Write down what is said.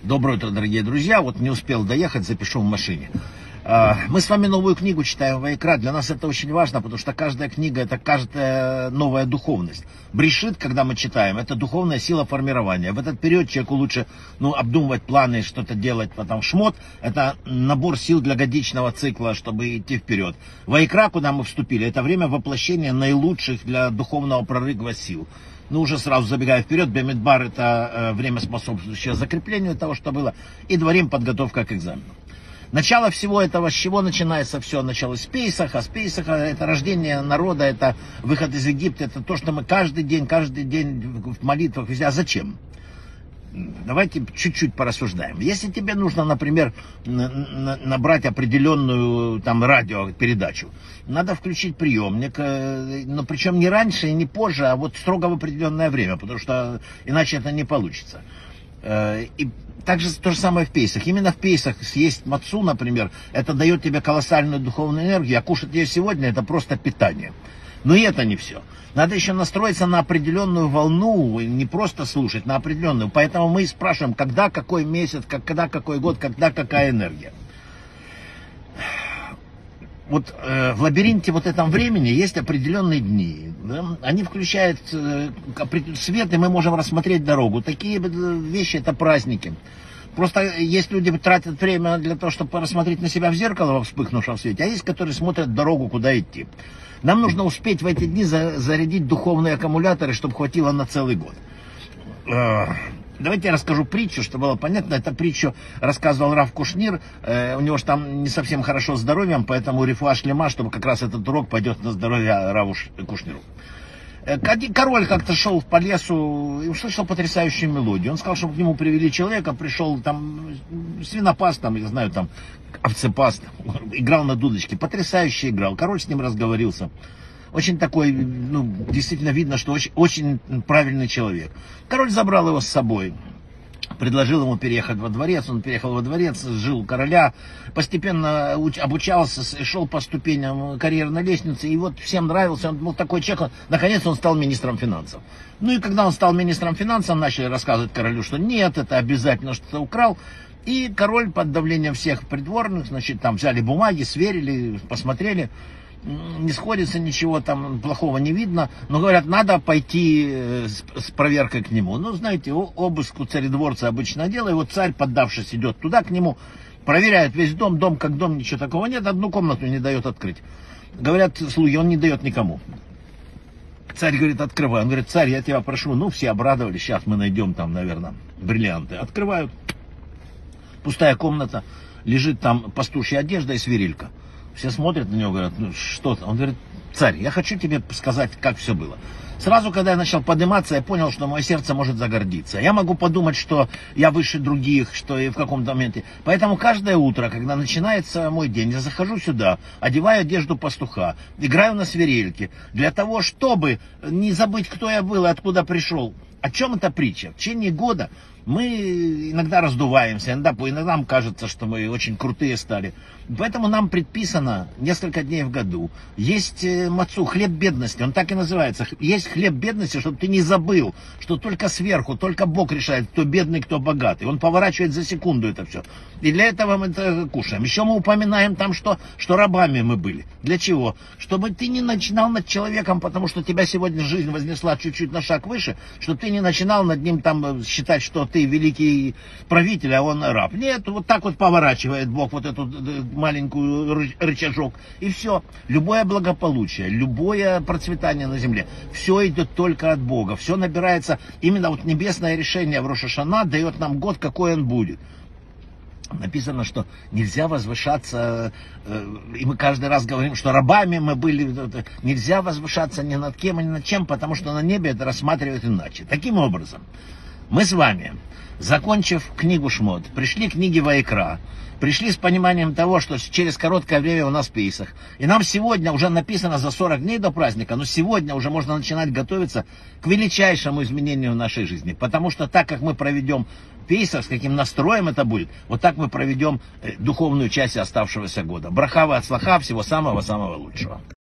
Доброе утро, дорогие друзья. Вот не успел доехать, запишу в машине. Мы с вами новую книгу читаем Ваикра. Для нас это очень важно, потому что каждая книга — это каждая новая духовность. Брешит, когда мы читаем, это духовная сила формирования. В этот период человеку лучше обдумывать планы, что-то делать. Потом Шмот — это набор сил для годичного цикла, чтобы идти вперед. Ваикра, куда мы вступили, это время воплощения наилучших для духовного прорыва сил. Уже сразу забегая вперед, Бамидбар — это время, способствующее закреплению того, что было, и Дворим — подготовка к экзамену. Начало всего этого, с чего начинается все? Началось с Пейсаха. С Пейсаха — это рождение народа, это выход из Египта, это то, что мы каждый день в молитвах везде. А зачем? Давайте чуть-чуть порассуждаем. Если тебе нужно, например, набрать определенную радиопередачу, надо включить приемник, но причем не раньше и не позже, а вот строго в определенное время, потому что иначе это не получится. И также то же самое в Пейсах. Именно в Пейсах съесть мацу, например, это дает тебе колоссальную духовную энергию, а кушать ее сегодня — это просто питание. Но и это не все. Надо еще настроиться на определенную волну, не просто слушать, на определенную. Поэтому мы и спрашиваем, когда какой месяц, когда какой год, когда какая энергия. Вот в лабиринте вот этом времени есть определенные дни. Да? Они включают свет, и мы можем рассмотреть дорогу. Такие вещи — это праздники. Просто есть люди, тратят время для того, чтобы рассмотреть на себя в зеркало во вспыхнувшем свете, а есть, которые смотрят дорогу, куда идти. Нам нужно успеть в эти дни зарядить духовные аккумуляторы, чтобы хватило на целый год. Давайте я расскажу притчу, чтобы было понятно. Эту притчу рассказывал Рав Кушнир. У него же там не совсем хорошо с здоровьем, поэтому рифуа шлема, чтобы как раз этот урок пойдет на здоровье Раву Кушниру. Король как-то шел по лесу и услышал потрясающую мелодию. Он сказал, чтобы к нему привели человека, пришел свинопас, овцепас, играл на дудочке, потрясающе играл. Король с ним разговорился. Очень такой, действительно видно, что очень правильный человек. Король забрал его с собой, предложил ему переехать во дворец. Он переехал во дворец, жил у короля, постепенно обучался, шел по ступеням карьерной лестницы. И вот всем нравился, он был такой человек, наконец он стал министром финансов. И когда он стал министром финансов, начали рассказывать королю, что нет, это обязательно что-то украл. И король под давлением всех придворных, взяли бумаги, сверили, посмотрели. Не сходится ничего, плохого не видно, но говорят, надо пойти с проверкой к нему. Знаете, обыск у царедворца обычное дело, и вот царь, поддавшись, идет туда к нему, проверяет весь дом как дом, ничего такого нет, одну комнату не дает открыть. Говорят слуги, он не дает никому. Царь говорит, открывай. Он говорит, царь, я тебя прошу, все обрадовались, сейчас мы найдем наверное, бриллианты. Открывают, пустая комната, лежит пастушья одежда и свирелька. Все смотрят на него, говорят, что-то. Он говорит, царь, я хочу тебе сказать, как все было. Сразу, когда я начал подниматься, я понял, что мое сердце может загордиться. Я могу подумать, что я выше других, что и в каком-то моменте. Поэтому каждое утро, когда начинается мой день, я захожу сюда, одеваю одежду пастуха, играю на свирельке, для того, чтобы не забыть, кто я был и откуда пришел. О чем эта притча? В течение года мы иногда раздуваемся, иногда нам кажется, что мы очень крутые стали. Поэтому нам предписано несколько дней в году. Есть мацу, хлеб бедности, он так и называется. Есть хлеб бедности, чтобы ты не забыл, что только сверху, только Бог решает, кто бедный, кто богатый. Он поворачивает за секунду это все. И для этого мы это кушаем. Еще мы упоминаем что рабами мы были. Для чего? Чтобы ты не начинал над человеком, потому что тебя сегодня жизнь вознесла чуть-чуть на шаг выше, чтобы ты не начинал над ним считать, что ты великий правитель, а он раб. Нет, вот так вот поворачивает Бог вот эту маленькую рычажок, и все. Любое благополучие, любое процветание на земле, все идет только от Бога. Все набирается, именно небесное решение в Рош ха-Шана дает нам год, какой он будет. Написано, что нельзя возвышаться, и мы каждый раз говорим, что рабами мы были, нельзя возвышаться ни над кем, ни над чем, потому что на небе это рассматривают иначе. Таким образом, мы с вами, закончив книгу Шмот, пришли к книге Ваикра, пришли с пониманием того, что через короткое время у нас Пейсах. И нам сегодня уже написано за 40 дней до праздника, но сегодня уже можно начинать готовиться к величайшему изменению в нашей жизни. Потому что так как мы проведем Пейсах, с каким настроем это будет, вот так мы проведем духовную часть оставшегося года. Браха ва ацлаха, всего самого-самого лучшего.